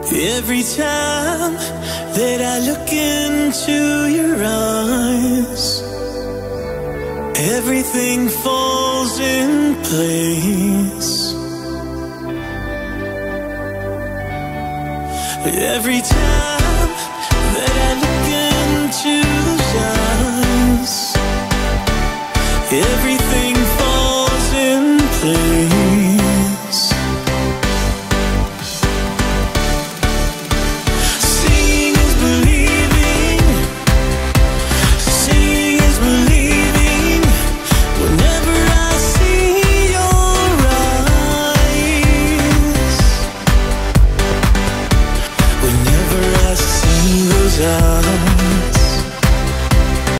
Every time that I look into your eyes, everything falls in place. Every time